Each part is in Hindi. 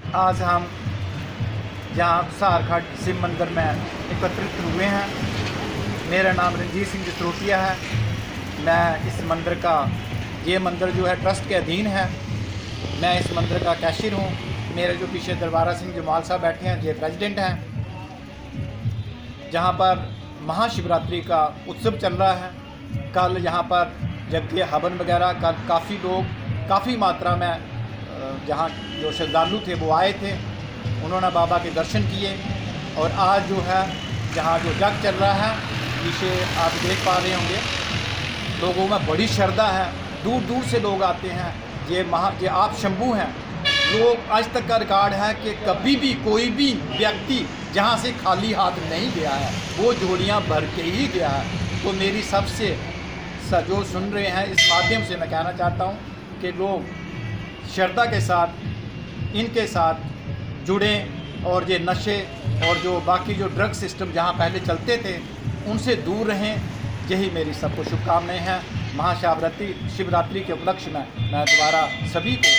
आज हम यहाँ सहार खड शिव मंदिर में एकत्रित हुए हैं। मेरा नाम रंजीत सिंह जसरोटिया है। मैं इस मंदिर का, ये मंदिर जो है ट्रस्ट के अधीन है। मैं इस मंदिर का कैशियर हूँ। मेरे जो पीछे दरबारा सिंह जमाल साहब बैठे हैं, ये प्रेसिडेंट हैं। जहाँ पर महाशिवरात्रि का उत्सव चल रहा है। कल यहाँ पर यज्ञ हवन वगैरह, कल काफ़ी लोग, काफ़ी मात्रा में जहाँ जो श्रद्धालु थे वो आए थे, उन्होंने बाबा के दर्शन किए। और आज जो है जहाँ जो यज्ञ चल रहा है, पीछे आप देख पा रहे होंगे, लोगों में बड़ी श्रद्धा है। दूर दूर से लोग आते हैं। ये आप शंभू हैं। लोग, आज तक का रिकॉर्ड है कि कभी भी कोई भी व्यक्ति जहाँ से खाली हाथ नहीं गया है, वो झोलियाँ भर के ही गया है। तो मेरी सबसे जो सुन रहे हैं, इस माध्यम से मैं कहना चाहता हूँ कि लोग श्रद्धा के साथ इनके साथ जुड़ें और ये नशे और जो बाकी जो ड्रग सिस्टम जहाँ पहले चलते थे उनसे दूर रहें। यही मेरी सबको शुभकामनाएं हैं। महाशिवरात्रि के उपलक्ष्य में मैं दोबारा सभी को,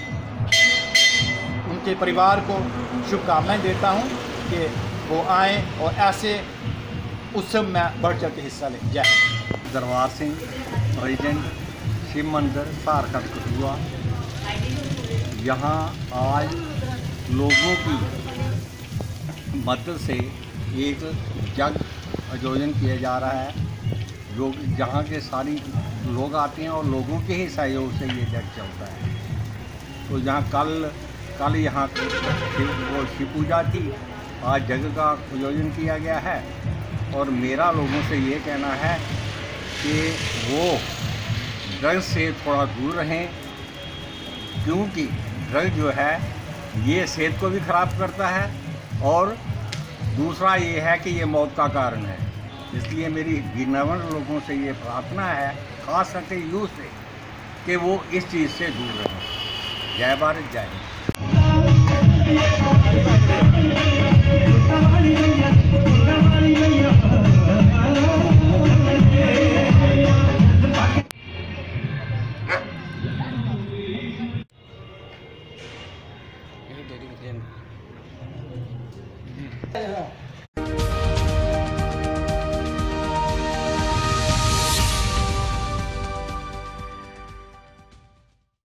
उनके परिवार को शुभकामनाएं देता हूं कि वो आएँ और ऐसे उत्सव में बढ़ चढ़ के हिस्सा लें। जय हिंद। दरबार सिंह, प्रेसिडेंट, शिव मंदिर, सहार खड कठुआ। यहाँ आज लोगों की मदद से एक यज्ञ आयोजन किया जा रहा है, जो जहाँ के सारी लोग आते हैं और लोगों के ही सहयोग से ये यज्ञ चलता है। तो यहाँ कल यहाँ शिव पूजा थी, आज यज्ञ का आयोजन किया गया है। और मेरा लोगों से ये कहना है कि वो ड्रग्स से थोड़ा दूर रहें, क्योंकि ड्रग जो है ये सेहत को भी ख़राब करता है और दूसरा ये है कि ये मौत का कारण है। इसलिए मेरी विनम्र लोगों से ये प्रार्थना है, खास करके यूथ से, कि वो इस चीज़ से दूर रहें। जय भारत, जय हिंद।